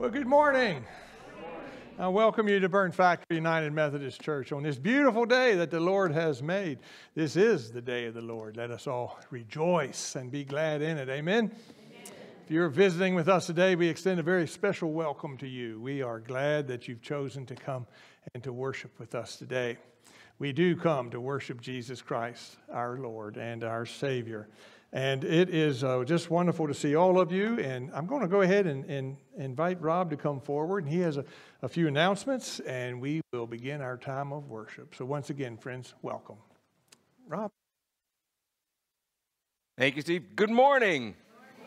Well, good morning. I welcome you to Burn Factory United Methodist Church on this beautiful day that the Lord has made. This is the day of the Lord. Let us all rejoice and be glad in it. Amen? If you're visiting with us today, we extend a very special welcome to you. We are glad that you've chosen to come and to worship with us today. We do come to worship Jesus Christ, our Lord and our Savior. And it is just wonderful to see all of you. And I'm going to go ahead and invite Rob to come forward. And he has a few announcements, and we will begin our time of worship. So once again, friends, welcome. Rob. Thank you, Steve. Good morning.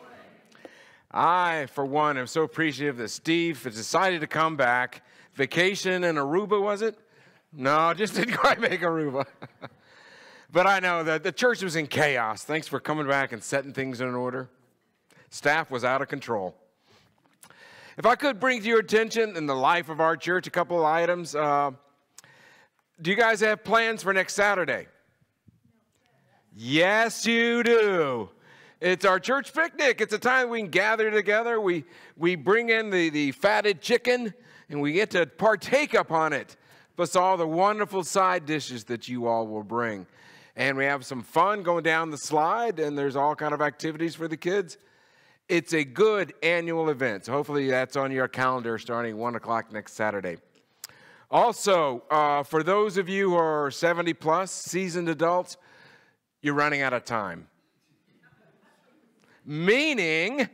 I, for one, am so appreciative that Steve has decided to come back. Vacation in Aruba, was it? No, just didn't quite make Aruba. But I know that the church was in chaos. Thanks for coming back and setting things in order. Staff was out of control. If I could bring to your attention in the life of our church a couple of items. Do you guys have plans for next Saturday? Yes, you do. It's our church picnic. It's a time we can gather together. We bring in the fatted chicken, and we get to partake upon it, plus all the wonderful side dishes that you all will bring. And we have some fun going down the slide, and there's all kind of activities for the kids. It's a good annual event, so hopefully that's on your calendar starting 1 o'clock next Saturday. Also, for those of you who are 70 plus, seasoned adults, you're running out of time. Meaning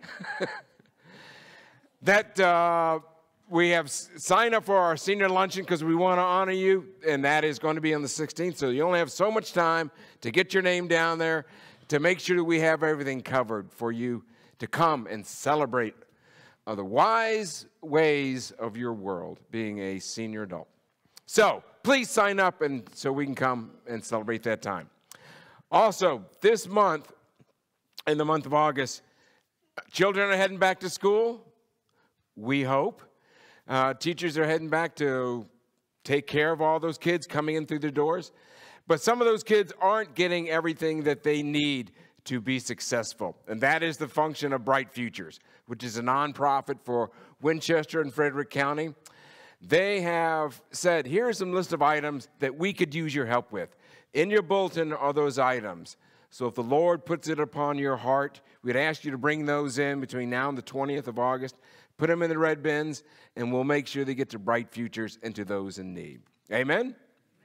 that we have signed up for our senior luncheon because we want to honor you, and that is going to be on the 16th. So you only have so much time to get your name down there to make sure that we have everything covered for you to come and celebrate the wise ways of your world being a senior adult. So please sign up and so we can come and celebrate that time. Also, this month, in the month of August, children are heading back to school, we hope. Teachers are heading back to take care of all those kids coming in through the doors. But some of those kids aren't getting everything that they need to be successful. And that is the function of Bright Futures, which is a nonprofit for Winchester and Frederick County. They have said, here's some list of items that we could use your help with. In your bulletin are those items. So if the Lord puts it upon your heart, we'd ask you to bring those in between now and the 20th of August. Put them in the red bins, and we'll make sure they get to Bright Futures and to those in need. Amen?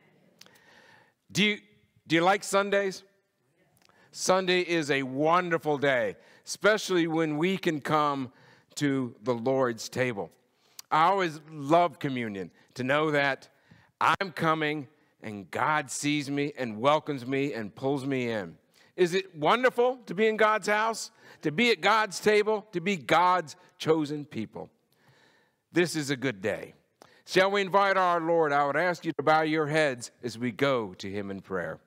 Do you like Sundays? Sunday is a wonderful day, especially when we can come to the Lord's table. I always love communion, to know that I'm coming and God sees me and welcomes me and pulls me in. Is it wonderful to be in God's house, to be at God's table, to be God's chosen people? This is a good day. Shall we invite our Lord? I would ask you to bow your heads as we go to him in prayer.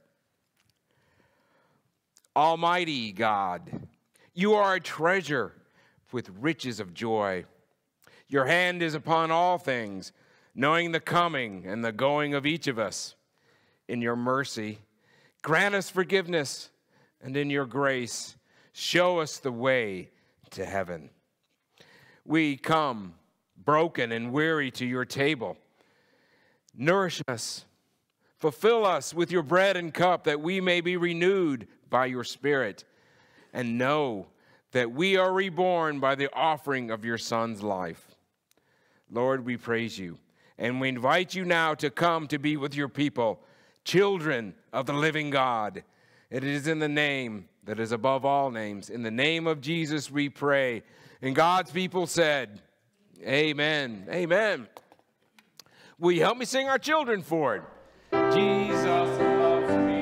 Almighty God, you are a treasure with riches of joy. Your hand is upon all things, knowing the coming and the going of each of us. In your mercy, grant us forgiveness, and in your grace, show us the way to heaven. We come broken and weary to your table. Nourish us. Fulfill us with your bread and cup that we may be renewed by your Spirit and know that we are reborn by the offering of your Son's life. Lord, we praise you, and we invite you now to come to be with your people, children of the living God. It is in the name that is above all names. In the name of Jesus we pray. And God's people said, amen. Amen. Will you help me sing our children for it? Jesus loves me.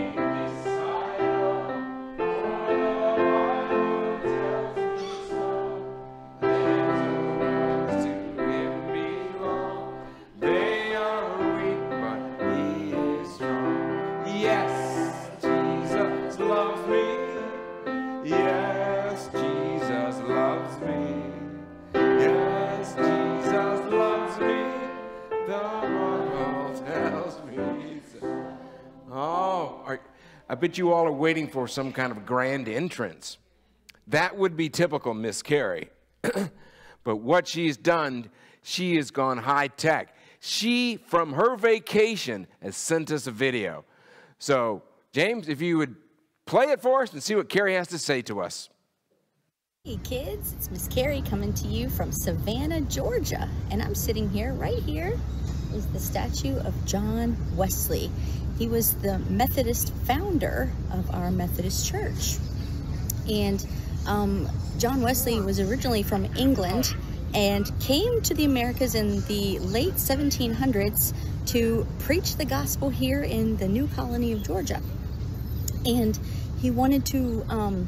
I bet you all are waiting for some kind of grand entrance. That would be typical Miss Carrie. But what she's done, she has gone high tech. She, from her vacation, has sent us a video. So, James, if you would play it for us and see what Carrie has to say to us. Hey kids, it's Miss Carrie coming to you from Savannah, Georgia. And I'm sitting here, right here is the statue of John Wesley. He was the Methodist founder of our Methodist church. And John Wesley was originally from England and came to the Americas in the late 1700s to preach the gospel here in the new colony of Georgia. And he wanted to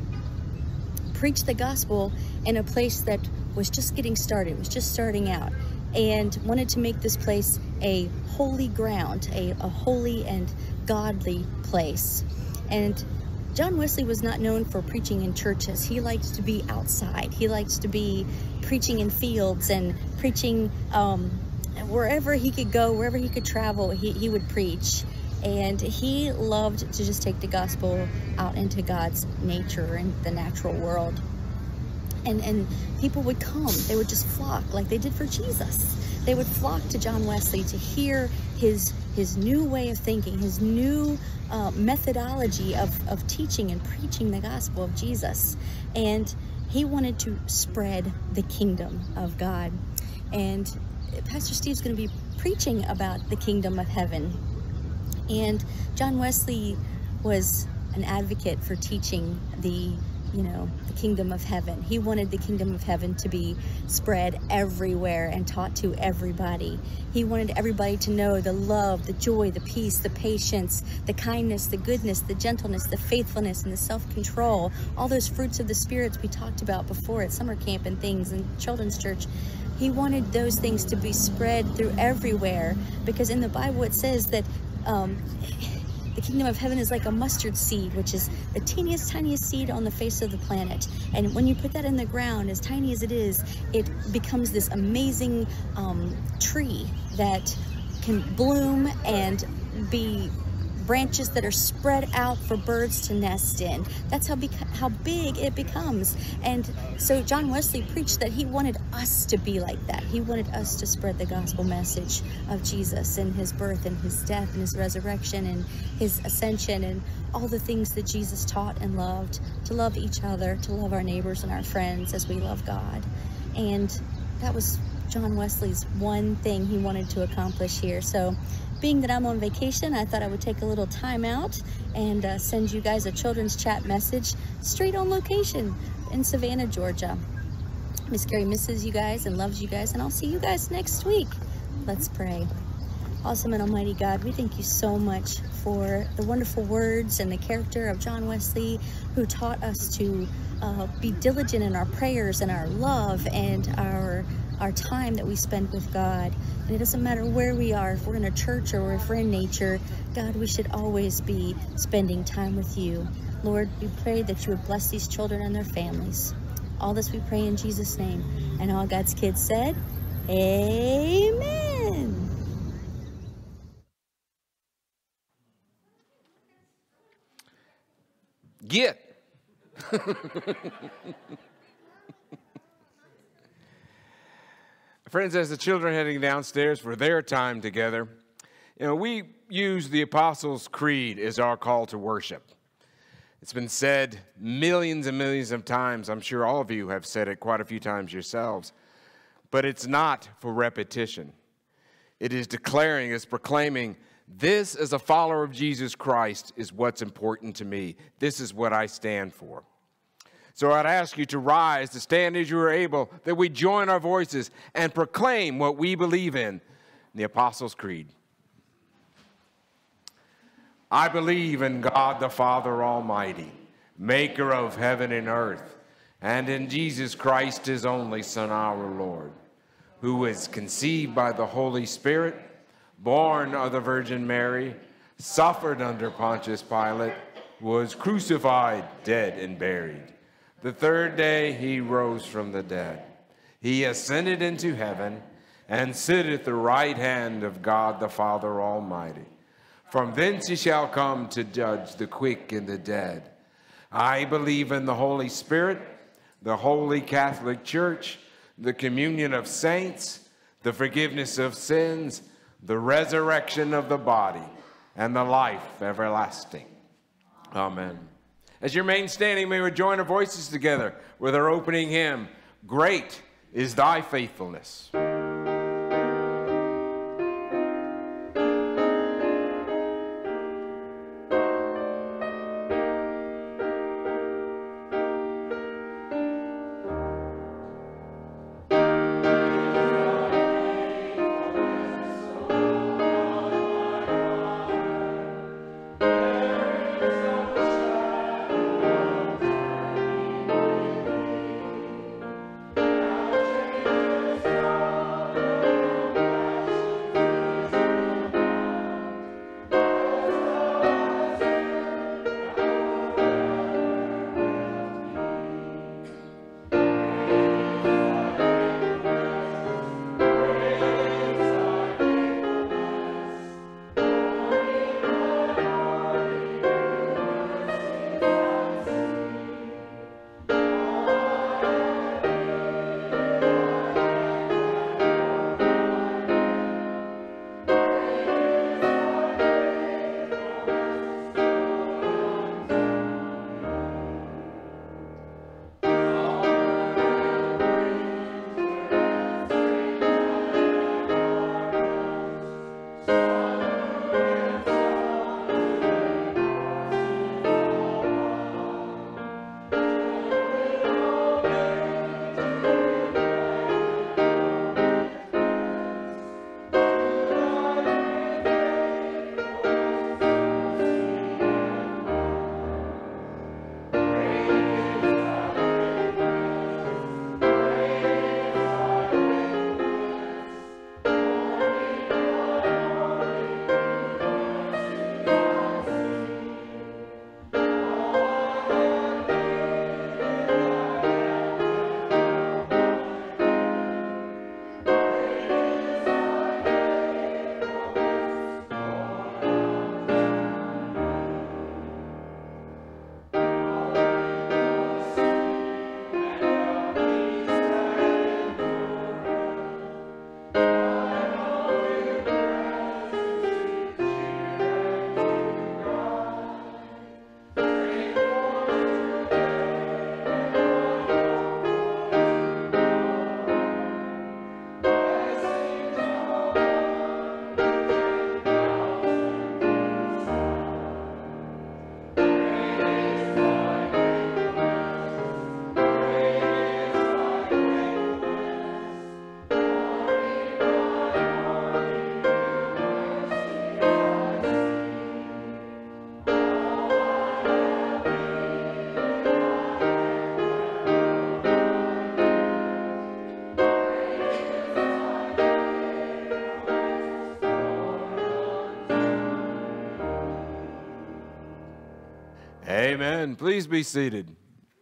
preach the gospel in a place that was just getting started, was just starting out, and wanted to make this place a holy ground, a holy and godly place. And John Wesley was not known for preaching in churches. He liked to be outside. He liked to be preaching in fields and preaching wherever he could go, wherever he could travel, he would preach. And he loved to just take the gospel out into God's nature and the natural world. And people would come, they would just flock like they did for Jesus. They would flock to John Wesley to hear his new way of thinking, his new methodology of teaching and preaching the gospel of Jesus. And he wanted to spread the kingdom of God. And Pastor Steve's going to be preaching about the kingdom of heaven. And John Wesley was an advocate for teaching the kingdom of heaven. He wanted the kingdom of heaven to be spread everywhere and taught to everybody. He wanted everybody to know the love, the joy, the peace, the patience, the kindness, the goodness, the gentleness, the faithfulness, and the self-control. All those fruits of the spirits we talked about before at summer camp and things in children's church. He wanted those things to be spread through everywhere, because in the Bible it says that the kingdom of heaven is like a mustard seed, which is the tiniest seed on the face of the planet. And when you put that in the ground, as tiny as it is, it becomes this amazing tree that can bloom and be branches that are spread out for birds to nest in. That's how big it becomes. And so John Wesley preached that he wanted us to be like that. He wanted us to spread the gospel message of Jesus and his birth and his death and his resurrection and his ascension and all the things that Jesus taught and loved, to love each other, to love our neighbors and our friends as we love God. And that was John Wesley's one thing he wanted to accomplish here. So being that I'm on vacation, I thought I would take a little time out and send you guys a children's chat message straight on location in Savannah, Georgia. Miss Carrie misses you guys and loves you guys, and I'll see you guys next week. Let's pray. Awesome and almighty God, we thank you so much for the wonderful words and the character of John Wesley, who taught us to be diligent in our prayers and our love and our time that we spend with God. And it doesn't matter where we are, if we're in a church or if we're in nature, God, we should always be spending time with you. Lord, we pray that you would bless these children and their families. All this we pray in Jesus' name. And all God's kids said, amen. Get. Friends, as the children are heading downstairs for their time together, we use the Apostles' Creed as our call to worship. It's been said millions and millions of times. I'm sure all of you have said it quite a few times yourselves. But it's not for repetition. It is declaring, it's proclaiming, this as a follower of Jesus Christ is what's important to me. This is what I stand for. So I'd ask you to rise, to stand as you are able, that we join our voices and proclaim what we believe in the Apostles' Creed. I believe in God the Father Almighty, maker of heaven and earth, and in Jesus Christ, his only Son, our Lord, who was conceived by the Holy Spirit, born of the Virgin Mary, suffered under Pontius Pilate, was crucified, dead, and buried. The third day he rose from the dead. He ascended into heaven and sitteth at the right hand of God the Father Almighty. From thence he shall come to judge the quick and the dead. I believe in the Holy Spirit, the Holy Catholic Church, the communion of saints, the forgiveness of sins, the resurrection of the body, and the life everlasting. Amen. As you remain standing, may we join our voices together with our opening hymn, Great is Thy Faithfulness. Amen. Please be seated.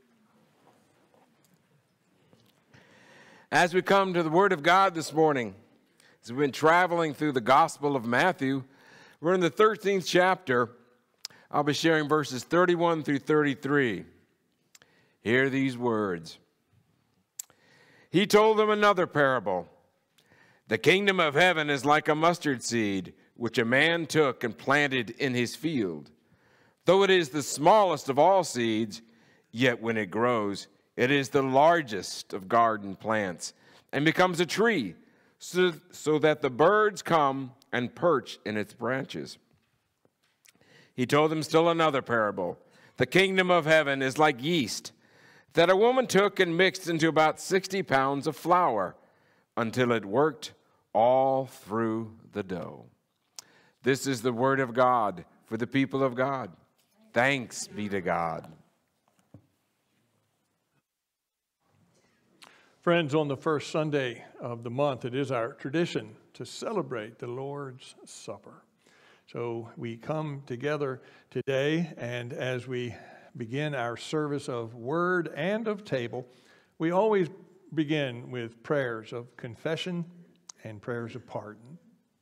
As we come to the Word of God this morning, as we've been traveling through the Gospel of Matthew, we're in the 13th chapter. I'll be sharing verses 31 through 33. Hear these words. He told them another parable. The kingdom of heaven is like a mustard seed, which a man took and planted in his field. Though it is the smallest of all seeds, yet when it grows, it is the largest of garden plants and becomes a tree, so that the birds come and perch in its branches. He told them still another parable. The kingdom of heaven is like yeast that a woman took and mixed into about 60 pounds of flour until it worked all through the dough. This is the word of God for the people of God. Thanks be to God. Friends, on the first Sunday of the month, it is our tradition to celebrate the Lord's Supper. So we come together today, and as we begin our service of word and of table, we always begin with prayers of confession and prayers of pardon.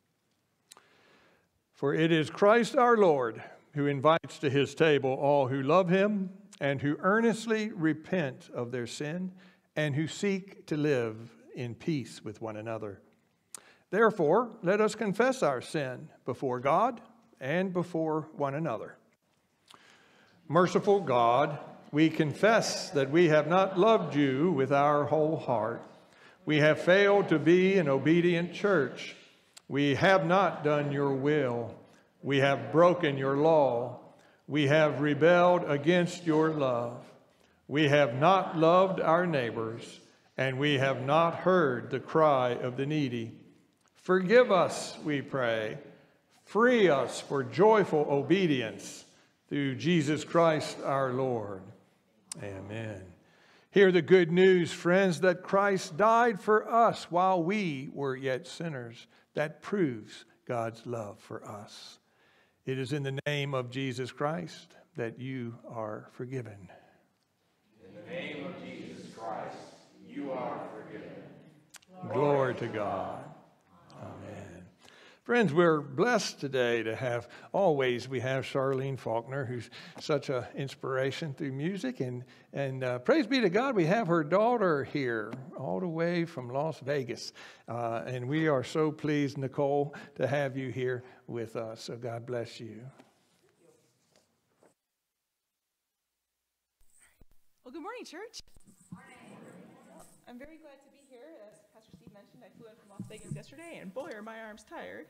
For it is Christ our Lord who invites to his table all who love him and who earnestly repent of their sin and who seek to live in peace with one another. Therefore, let us confess our sin before God and before one another. Merciful God, we confess that we have not loved you with our whole heart. We have failed to be an obedient church. We have not done your will. We have broken your law. We have rebelled against your love. We have not loved our neighbors, and we have not heard the cry of the needy. Forgive us, we pray. Free us for joyful obedience through Jesus Christ our Lord. Amen. Hear the good news, friends, that Christ died for us while we were yet sinners. That proves God's love for us. It is in the name of Jesus Christ that you are forgiven. In the name of Jesus Christ, you are forgiven. Glory to God. Amen. Friends, we're blessed today to have, always we have Charlene Falkner, who's such an inspiration through music. And praise be to God, we have her daughter here, all the way from Las Vegas. And we are so pleased, Nicole, to have you here with us. So God bless you. Well, good morning, church. I'm very glad to be here. As Pastor Steve mentioned, I flew in from Las Vegas yesterday, and boy, are my arms tired.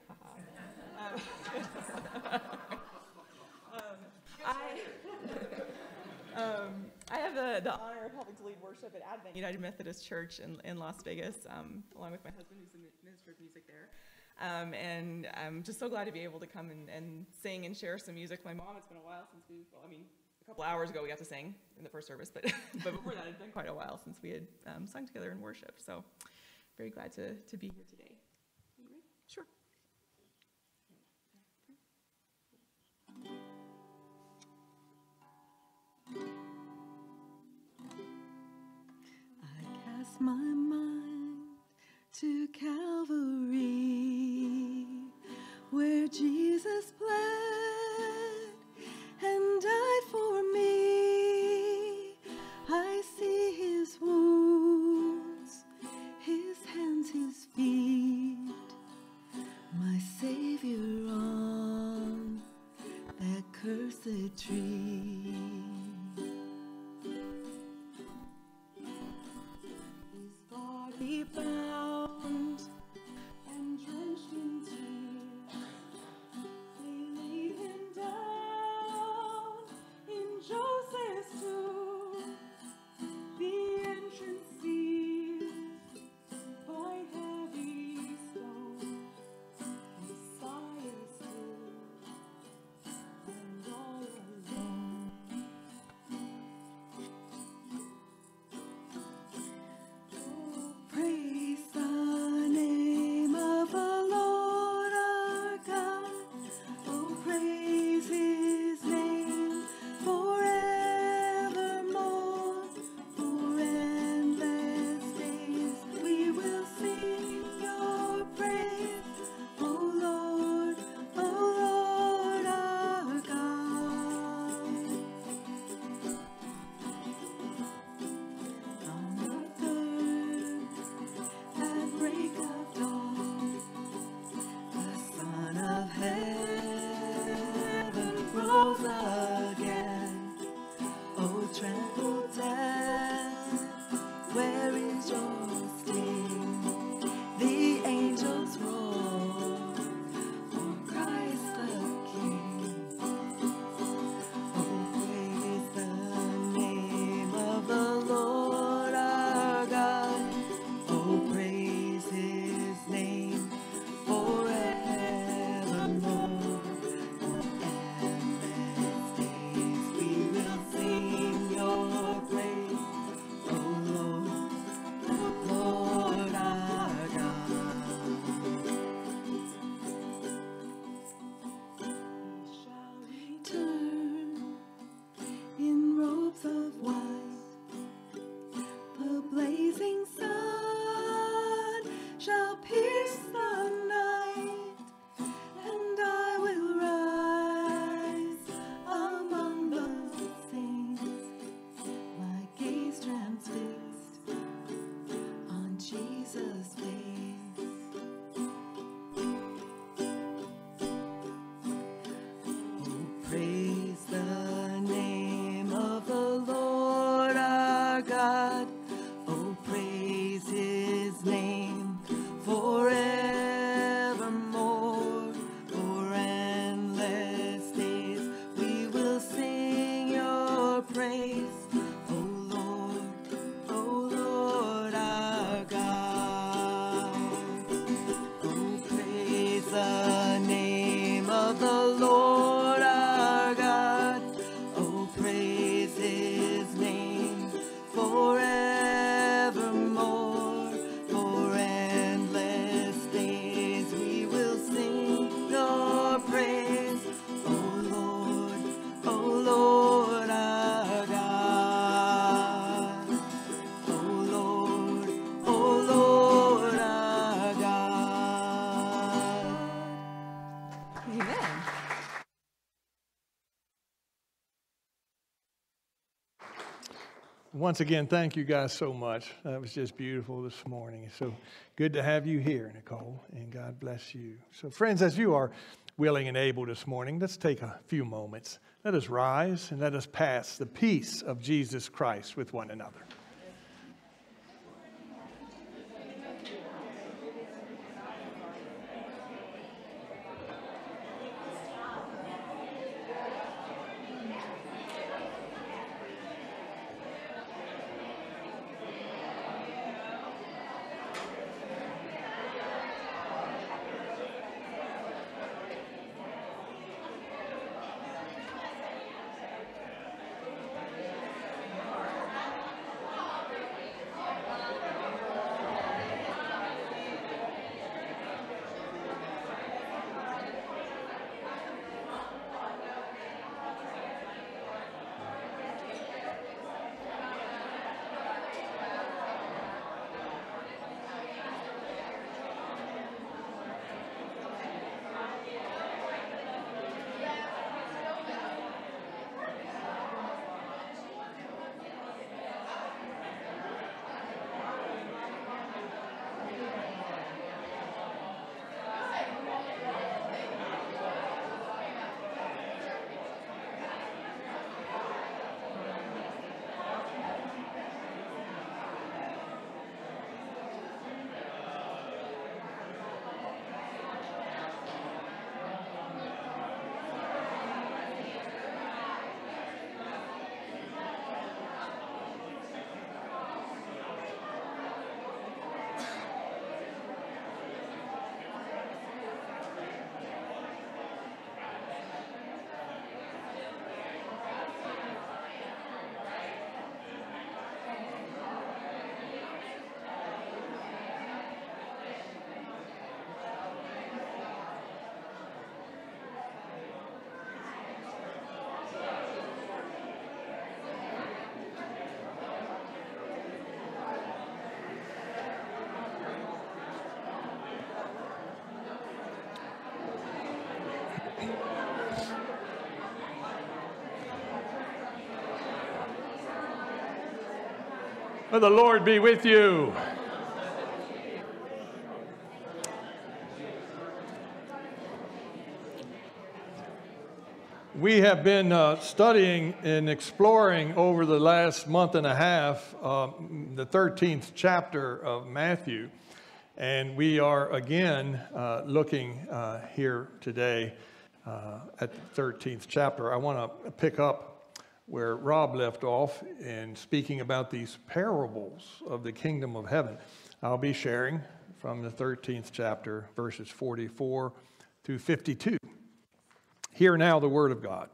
I have the honor of helping to lead worship at Advent United Methodist Church in Las Vegas, along with my husband, who's the minister of music there. And I'm just so glad to be able to come and sing and share some music. My mom, it's been a while since a couple hours ago we got to sing in the first service, but before that, it's been quite a while since we had sung together in worship. So very glad to be here today. You ready? Sure. I cast my mind to Calvary, where Jesus bled and died for me. I see his wounds, his hands, his feet, my Savior on that cursed tree. His body bound and drenched in tears, they laid him down in Joseph's tomb, the entrance sealed by heavy stone. Messiah stood, and all alone. Oh, praise the name of the Lord our God. Oh, praise his name forevermore. For endless days we will sing your praise. Oh Lord our God. On the third, at break of dawn, the Son of Heaven rose again. Oh, trample death, where is your sting? The angels roar for Christ the King. Oh, praise the name of the Lord our God. Oh, praise his name forevermore. For endless forevermore. For endless days we will sing your praise, O Lord our God. O Lord our God. Amen. Once again, thank you guys so much. That was just beautiful this morning. It's so good to have you here, Nicole, and God bless you. So, friends, as you are willing and able this morning, let's take a few moments. Let us rise and let us pass the peace of Jesus Christ with one another. May the Lord be with you. We have been studying and exploring over the last month and a half the 13th chapter of Matthew. And we are again looking here today at the 13th chapter. I want to pick up where Rob left off in speaking about these parables of the kingdom of heaven. I'll be sharing from the 13th chapter, verses 44 through 52. Hear now the word of God.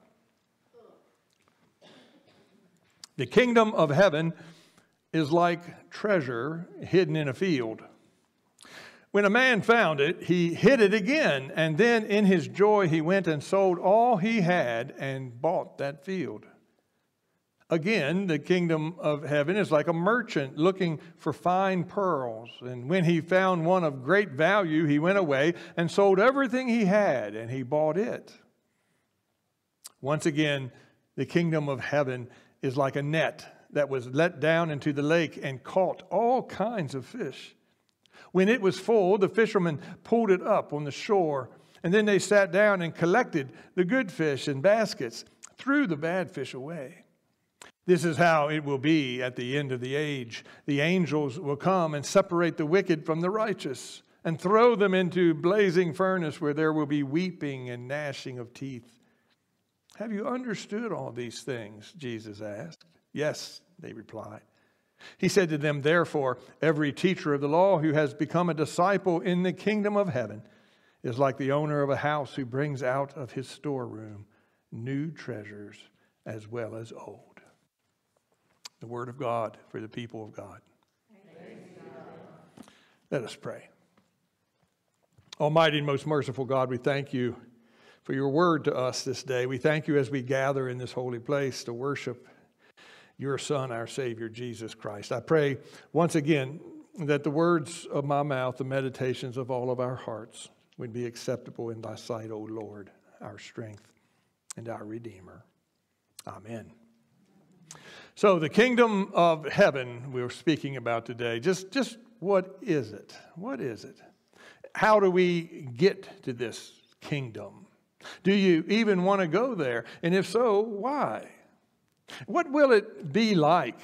The kingdom of heaven is like treasure hidden in a field. When a man found it, he hid it again, and then in his joy he went and sold all he had and bought that field. Again, the kingdom of heaven is like a merchant looking for fine pearls. And when he found one of great value, he went away and sold everything he had, and he bought it. Once again, the kingdom of heaven is like a net that was let down into the lake and caught all kinds of fish. When it was full, the fishermen pulled it up on the shore, and then they sat down and collected the good fish in baskets, threw the bad fish away. This is how it will be at the end of the age. The angels will come and separate the wicked from the righteous and throw them into blazing furnace where there will be weeping and gnashing of teeth. Have you understood all these things? Jesus asked. Yes, they replied. He said to them, therefore, every teacher of the law who has become a disciple in the kingdom of heaven is like the owner of a house who brings out of his storeroom new treasures as well as old. the word of God for the people of God. Let us pray. Almighty and most merciful God, we thank you for your word to us this day. We thank you as we gather in this holy place to worship your Son, our Savior, Jesus Christ. I pray once again that the words of my mouth, the meditations of all of our hearts would be acceptable in thy sight, O Lord, our strength and our Redeemer. Amen. So the kingdom of heaven we're speaking about today, just what is it? What is it? How do we get to this kingdom? Do you even want to go there? And if so, why? What will it be like?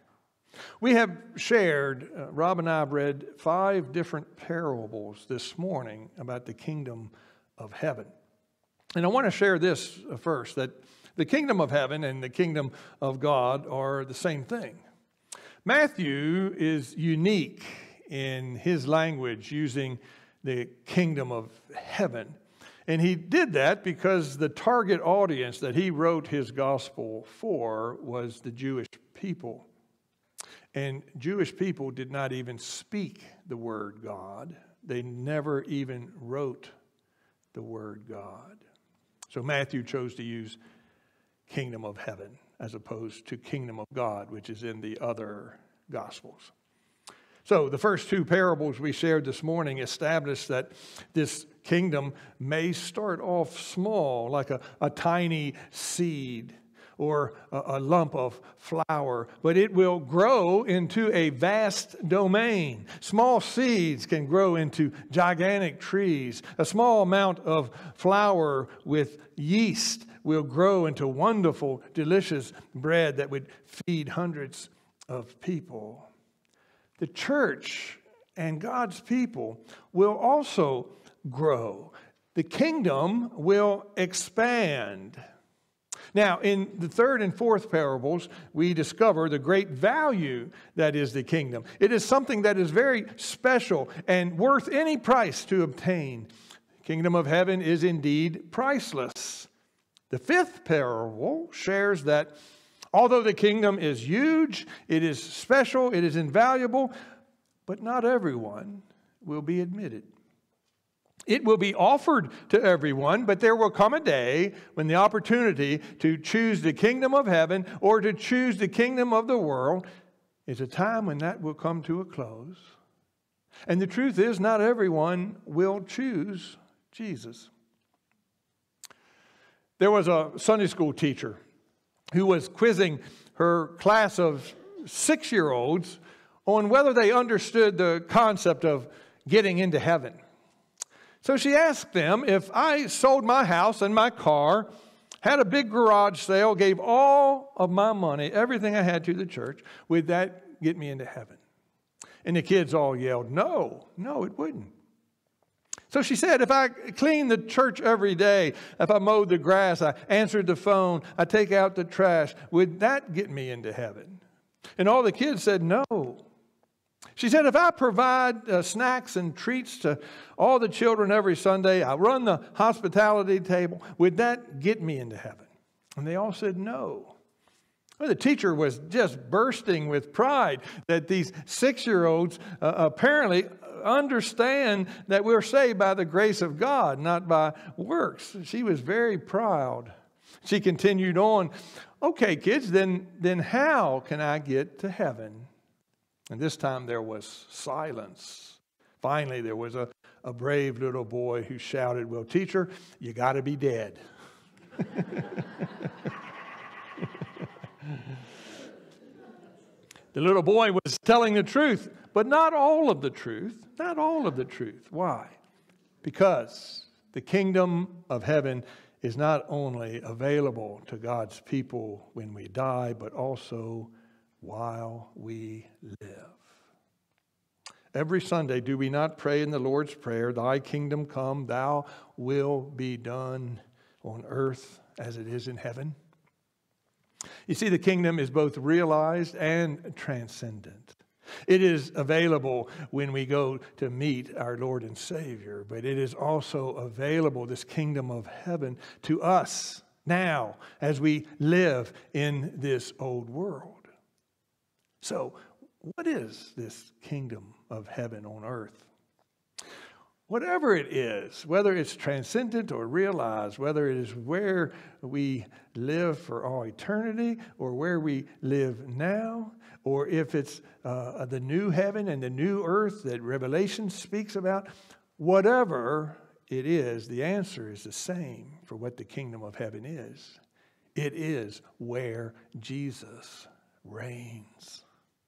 We have shared, Rob and I have read 5 different parables this morning about the kingdom of heaven. And I want to share this first, that the kingdom of heaven and the kingdom of God are the same thing. Matthew is unique in his language using the kingdom of heaven. And he did that because the target audience that he wrote his gospel for was the Jewish people. And Jewish people did not even speak the word God. They never even wrote the word God. So Matthew chose to use kingdom of heaven as opposed to kingdom of God, which is in the other gospels. So the first 2 parables we shared this morning established that this kingdom may start off small, like a tiny seed or a lump of flour, but it will grow into a vast domain. Small seeds can grow into gigantic trees. A small amount of flour with yeast will grow into wonderful, delicious bread that would feed hundreds of people. The church and God's people will also grow. The kingdom will expand. Now, in the 3rd and 4th parables, we discover the great value that is the kingdom. It is something that is very special and worth any price to obtain. The kingdom of heaven is indeed priceless. The 5th parable shares that although the kingdom is huge, it is special, it is invaluable, but not everyone will be admitted. It will be offered to everyone, but there will come a day when the opportunity to choose the kingdom of heaven or to choose the kingdom of the world is a time when that will come to a close. And the truth is, not everyone will choose Jesus. There was a Sunday school teacher who was quizzing her class of 6-year-olds on whether they understood the concept of getting into heaven. So she asked them, if I sold my house and my car, had a big garage sale, gave all of my money, everything I had to the church, would that get me into heaven? And the kids all yelled, no, it wouldn't. So she said, if I cleaned the church every day, if I mowed the grass, I answered the phone, I take out the trash, would that get me into heaven? And all the kids said, no. She said, if I provide snacks and treats to all the children every Sunday, I run the hospitality table, would that get me into heaven? And they all said, no. Well, the teacher was just bursting with pride that these 6-year-olds apparently understand that we're saved by the grace of God, not by works. She was very proud. She continued on, okay, kids, then how can I get to heaven? And this time there was silence. Finally, there was a brave little boy who shouted, well, teacher, you got to be dead. The little boy was telling the truth, but not all of the truth. Not all of the truth. Why? Because the kingdom of heaven is not only available to God's people when we die, but also while we live. Every Sunday, do we not pray in the Lord's Prayer, thy kingdom come, thy will be done on earth as it is in heaven? You see, the kingdom is both realized and transcendent. It is available when we go to meet our Lord and Savior, but it is also available, this kingdom of heaven, to us now as we live in this old world. So, what is this kingdom of heaven on earth? Whatever it is, whether it's transcendent or realized, whether it is where we live for all eternity or where we live now, or if it's the new heaven and the new earth that Revelation speaks about, whatever it is, the answer is the same for what the kingdom of heaven is. It is where Jesus reigns.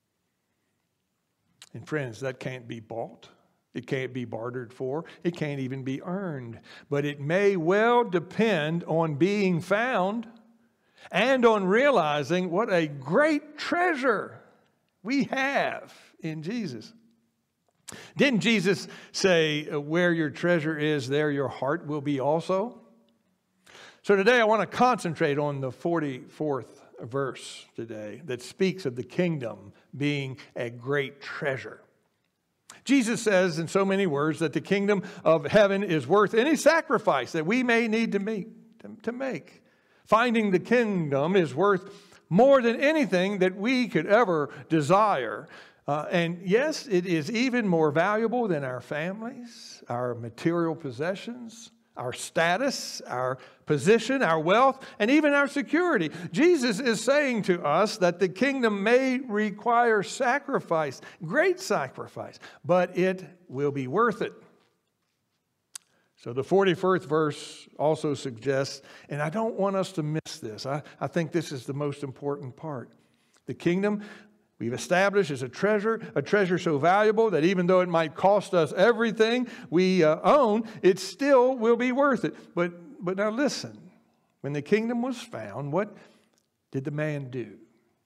And friends, that can't be bought. It can't be bartered for. It can't even be earned. But it may well depend on being found and on realizing what a great treasure we have in Jesus. Didn't Jesus say, where your treasure is, there your heart will be also? So today I want to concentrate on the 44th verse today that speaks of the kingdom being a great treasure. Jesus says in so many words that the kingdom of heaven is worth any sacrifice that we may need to make. Finding the kingdom is worth more than anything that we could ever desire. And yes, it is even more valuable than our families, our material possessions, our status, our position, our wealth, and even our security. Jesus is saying to us that the kingdom may require sacrifice, great sacrifice, but it will be worth it. So the 41st verse also suggests, and I don't want us to miss this. I think this is the most important part. The kingdom we've established is a treasure so valuable that even though it might cost us everything we own, it still will be worth it. But now listen, when the kingdom was found, what did the man do?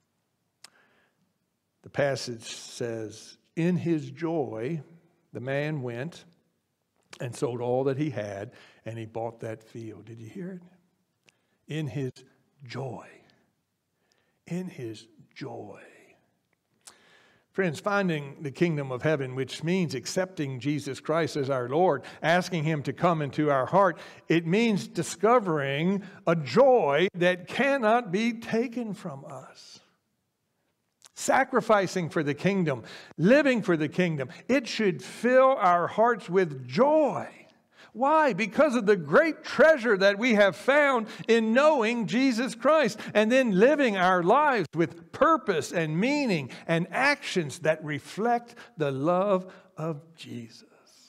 The passage says, in his joy, the man went and sold all that he had, and he bought that field. Did you hear it? In his joy. In his joy. Friends, finding the kingdom of heaven, which means accepting Jesus Christ as our Lord, asking Him to come into our heart, it means discovering a joy that cannot be taken from us. Sacrificing for the kingdom, living for the kingdom, it should fill our hearts with joy. Why? Because of the great treasure that we have found in knowing Jesus Christ and then living our lives with purpose and meaning and actions that reflect the love of Jesus.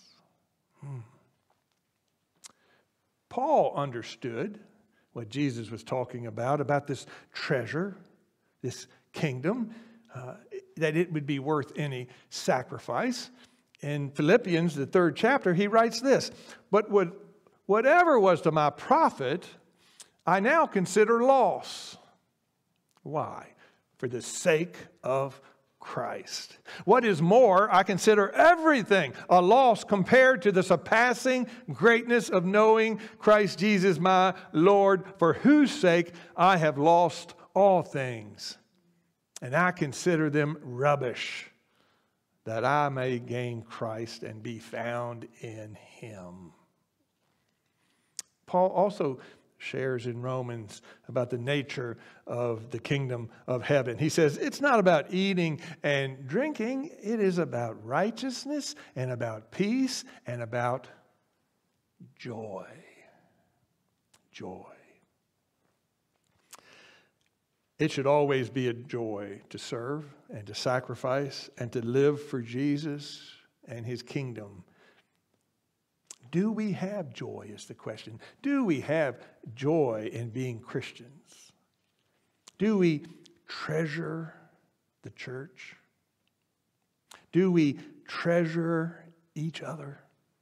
Paul understood what Jesus was talking about this treasure, this kingdom, that it would be worth any sacrifice. In Philippians, the 3rd chapter, he writes this, but whatever was to my profit, I now consider loss. Why? For the sake of Christ. What is more, I consider everything a loss compared to the surpassing greatness of knowing Christ Jesus my Lord, for whose sake I have lost all things. And I consider them rubbish, that I may gain Christ and be found in Him. Paul also shares in Romans about the nature of the kingdom of heaven. He says, it's not about eating and drinking. It is about righteousness and about peace and about joy. Joy. It should always be a joy to serve and to sacrifice and to live for Jesus and His kingdom. Do we have joy is the question. Do we have joy in being Christians? Do we treasure the church? Do we treasure each other?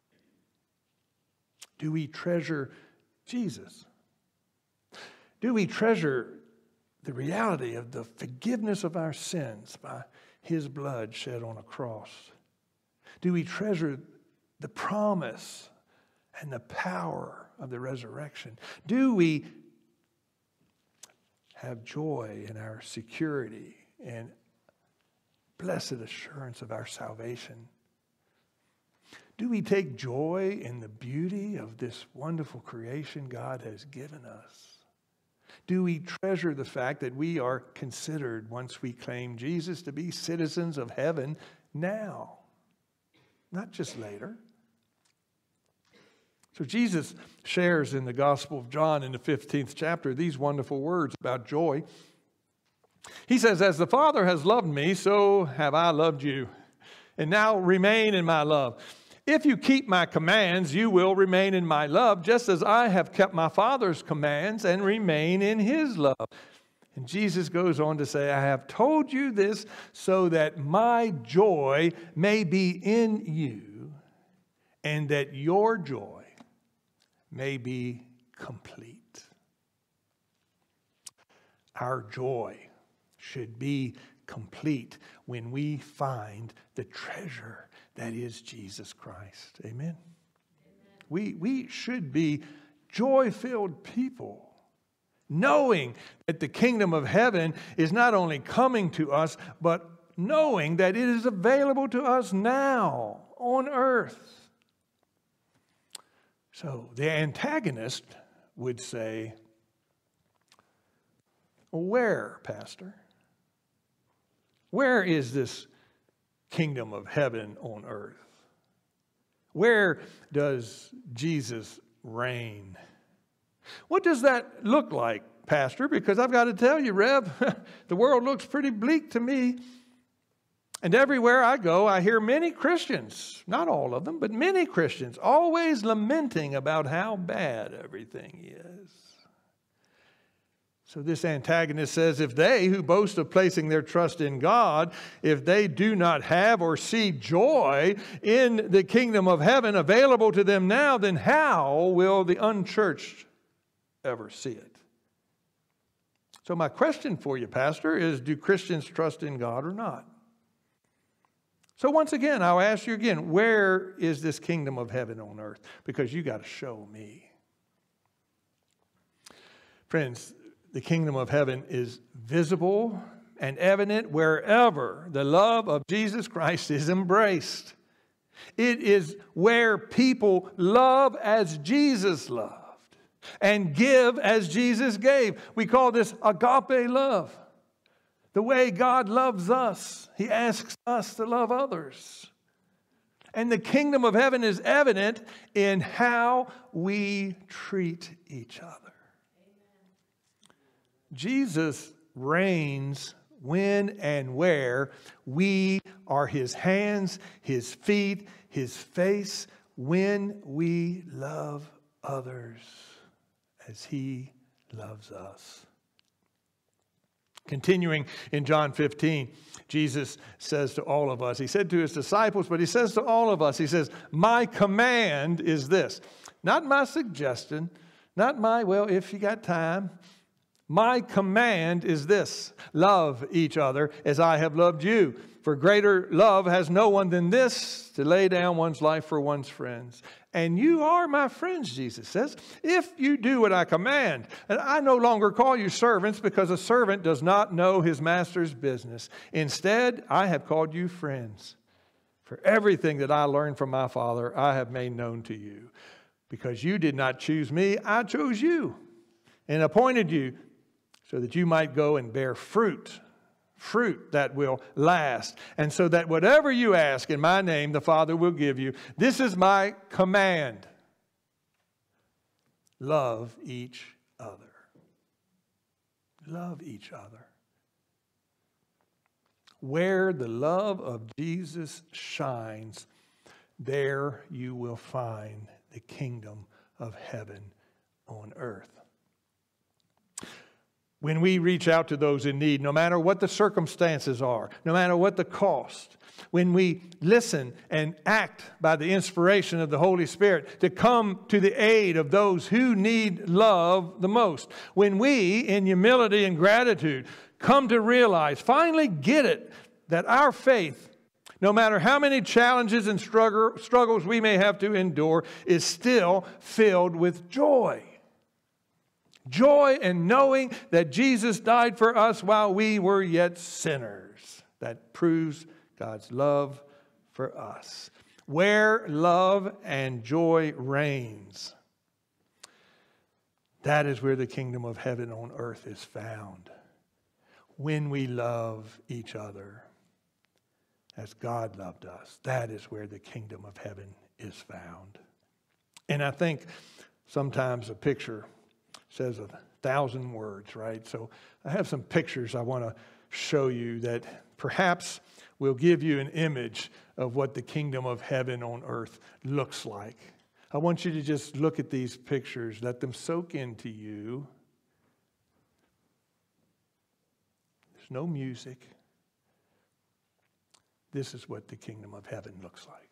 Do we treasure Jesus? Do we treasure the reality of the forgiveness of our sins by His blood shed on a cross? Do we treasure the promise and the power of the resurrection? Do we have joy in our security and blessed assurance of our salvation? Do we take joy in the beauty of this wonderful creation God has given us? Do we treasure the fact that we are considered, once we claim Jesus, to be citizens of heaven now, not just later? So Jesus shares in the Gospel of John in the 15th chapter these wonderful words about joy. He says, "As the Father has loved me, so have I loved you. And now remain in my love. If you keep my commands, you will remain in my love, just as I have kept my Father's commands and remain in his love." And Jesus goes on to say, "I have told you this so that my joy may be in you and that your joy may be complete." Our joy should be complete when we find the treasure that is Jesus Christ. Amen? We should be joy-filled people, knowing that the kingdom of heaven is not only coming to us, but knowing that it is available to us now on earth. So the antagonist would say, "Where, Pastor? Where is this kingdom of heaven on earth? Where does Jesus reign? What does that look like, Pastor? Because I've got to tell you, Rev, the world looks pretty bleak to me. And everywhere I go, I hear many Christians, not all of them, but many Christians, always lamenting about how bad everything is." So this antagonist says, if they who boast of placing their trust in God, if they do not have or see joy in the kingdom of heaven available to them now, then how will the unchurched ever see it? So my question for you, Pastor, is, do Christians trust in God or not? So once again, I'll ask you again, where is this kingdom of heaven on earth? Because you got to show me. Friends, the kingdom of heaven is visible and evident wherever the love of Jesus Christ is embraced. It is where people love as Jesus loved and give as Jesus gave. We call this agape love. The way God loves us, he asks us to love others. And the kingdom of heaven is evident in how we treat each other. Jesus reigns when and where we are his hands, his feet, his face, when we love others as he loves us. Continuing in John 15, Jesus says to all of us, he said to his disciples, but he says to all of us, he says, "My command is this." Not my suggestion, not my, well, if you got time. My command is this: love each other as I have loved you. For greater love has no one than this, to lay down one's life for one's friends. And you are my friends, Jesus says, if you do what I command. And I no longer call you servants, because a servant does not know his master's business. Instead, I have called you friends. For everything that I learned from my Father, I have made known to you. Because you did not choose me, I chose you and appointed you so that you might go and bear fruit that will last. And so that whatever you ask in my name, the Father will give you. This is my command. Love each other. Love each other. Where the love of Jesus shines, there you will find the kingdom of heaven on earth. When we reach out to those in need, no matter what the circumstances are, no matter what the cost, when we listen and act by the inspiration of the Holy Spirit to come to the aid of those who need love the most, when we, in humility and gratitude, come to realize, finally get it, that our faith, no matter how many challenges and struggles we may have to endure, is still filled with joy. Joy in knowing that Jesus died for us while we were yet sinners. That proves God's love for us. Where love and joy reigns, That is where the kingdom of heaven on earth is found. When we love each other as God loved us, that is where the kingdom of heaven is found. And I think sometimes a picture says 1,000 words, right? So I have some pictures I want to show you that perhaps will give you an image of what the kingdom of heaven on earth looks like. I want you to just look at these pictures, let them soak into you. There's no music. This is what the kingdom of heaven looks like.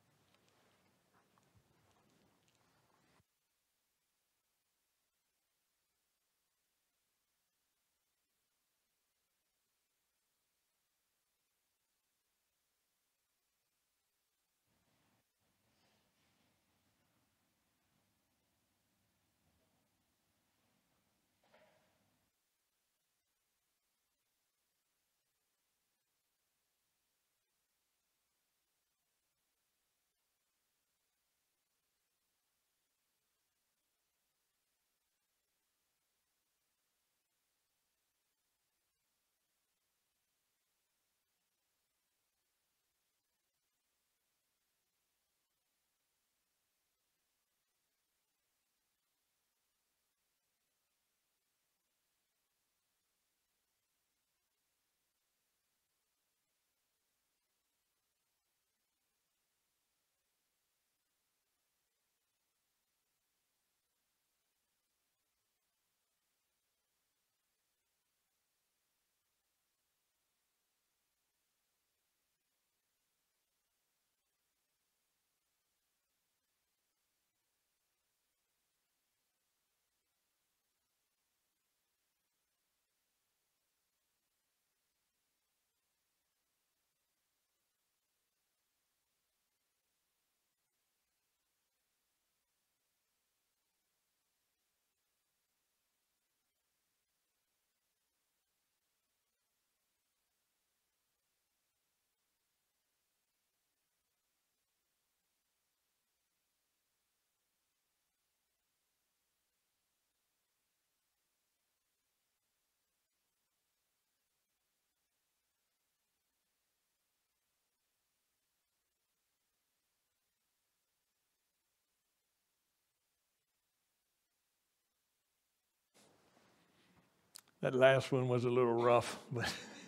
That last one was a little rough, but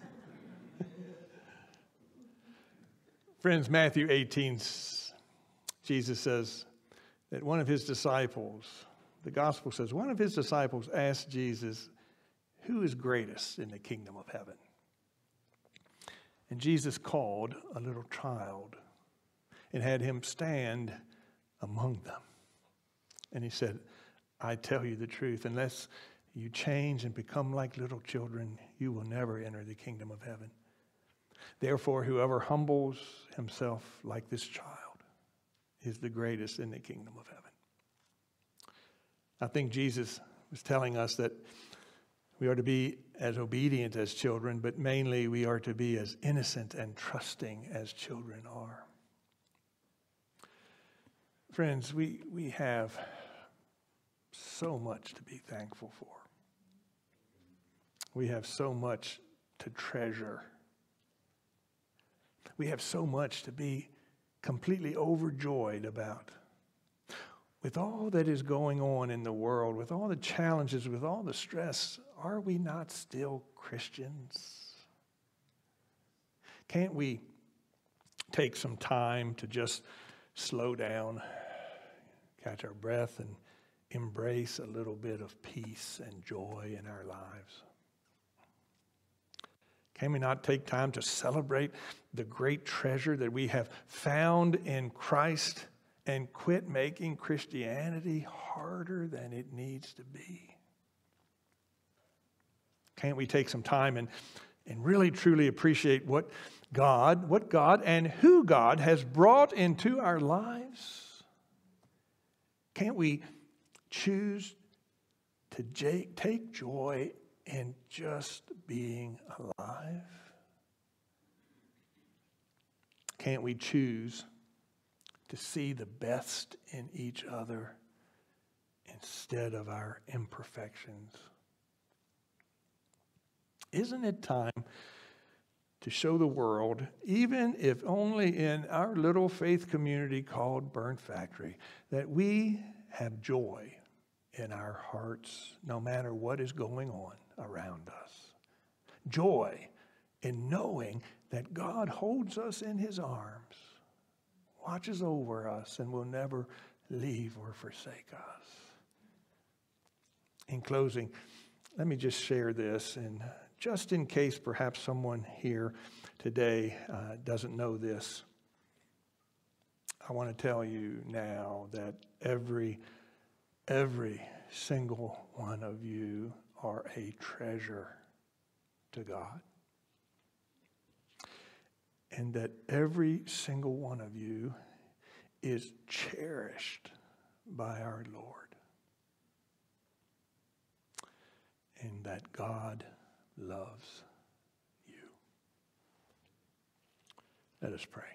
friends, Matthew 18, Jesus says that one of his disciples, the gospel says, one of his disciples asked Jesus, who is greatest in the kingdom of heaven? And Jesus called a little child and had him stand among them. And he said, I tell you the truth, unless you change and become like little children, you will never enter the kingdom of heaven. Therefore, whoever humbles himself like this child is the greatest in the kingdom of heaven. I think Jesus was telling us that we are to be as obedient as children, but mainly we are to be as innocent and trusting as children are. Friends, we have so much to be thankful for. We have so much to treasure. We have so much to be completely overjoyed about. With all that is going on in the world, with all the challenges, with all the stress, are we not still Christians? Can't we take some time to just slow down, catch our breath, and embrace a little bit of peace and joy in our lives? Can we not take time to celebrate the great treasure that we have found in Christ and quit making Christianity harder than it needs to be? Can't we take some time and really truly appreciate what God and who God has brought into our lives? Can't we choose to take joy in just being alive? Can't we choose to see the best in each other instead of our imperfections. Isn't it time to show the world, even if only in our little faith community called Burn Factory, that we have joy in our hearts no matter what is going on around us? Joy in knowing that God holds us in his arms, watches over us, and will never leave or forsake us. In closing, let me just share this, and just in case perhaps someone here today doesn't know this, I want to tell you now that every single one of you are a treasure to God. And that every single one of you is cherished by our Lord. And that God loves you. Let us pray.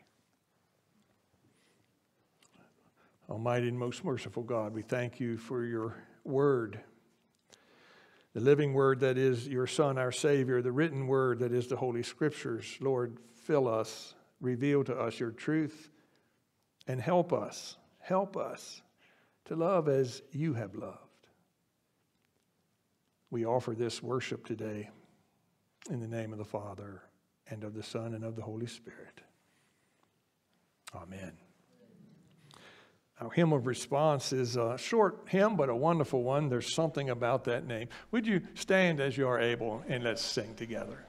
Almighty and most merciful God, we thank you for your word, the living word that is your Son, our Savior, the written word that is the Holy Scriptures. Lord, fill us, reveal to us your truth, and help us to love as you have loved. We offer this worship today in the name of the Father, and of the Son, and of the Holy Spirit. Amen. Our hymn of response is a short hymn, but a wonderful one. There's something about that name. Would you stand as you are able, and let's sing together.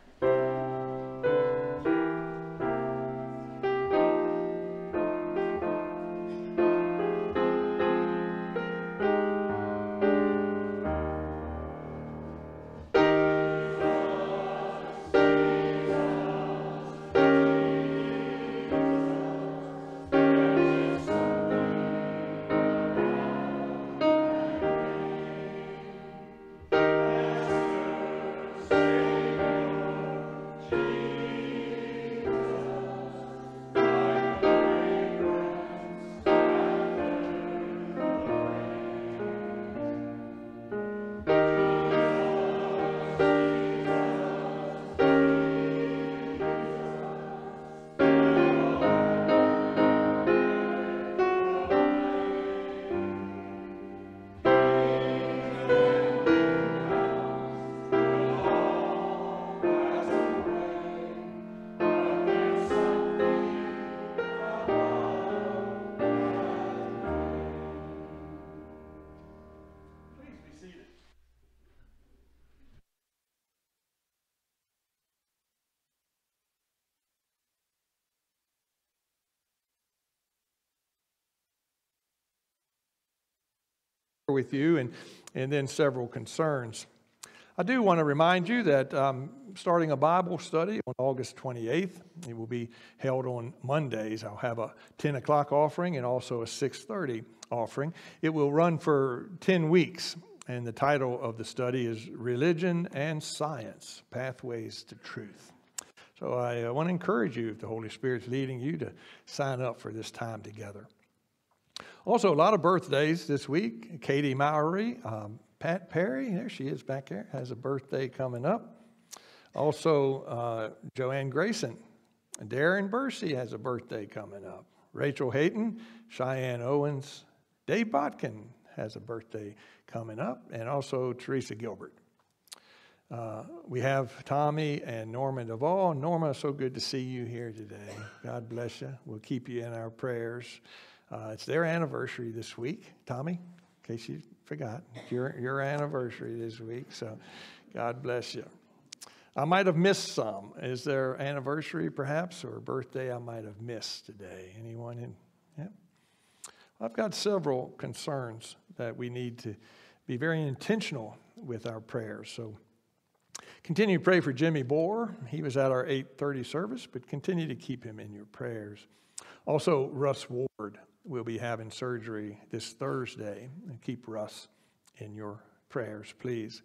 With you and then several concerns. I do want to remind you that starting a Bible study on August 28th. It will be held on Mondays. I'll have a 10 o'clock offering and also a 6:30 offering. It will run for 10 weeks, and the title of the study is Religion and Science, Pathways to Truth. So I want to encourage you, if the Holy Spirit's leading you, to sign up for this time together. Also, a lot of birthdays this week. Katie Mowry, Pat Perry, there she is back there, has a birthday coming up. Also, Joanne Grayson, Darren Bursey has a birthday coming up. Rachel Hayton, Cheyenne Owens, Dave Botkin has a birthday coming up, and also Teresa Gilbert. We have Tommy and Norma Duvall. Norma, so good to see you here today. God bless you. We'll keep you in our prayers. It's their anniversary this week. Tommy, in case you forgot, your anniversary this week, so God bless you. I might have missed some. Is there anniversary perhaps or birthday I might have missed today? Anyone in? Yeah. I've got several concerns that we need to be very intentional with our prayers. So continue to pray for Jimmy Bohr. He was at our 8:30 service, but continue to keep him in your prayers. Also, Russ Ward will be having surgery this Thursday. Keep Russ in your prayers, please.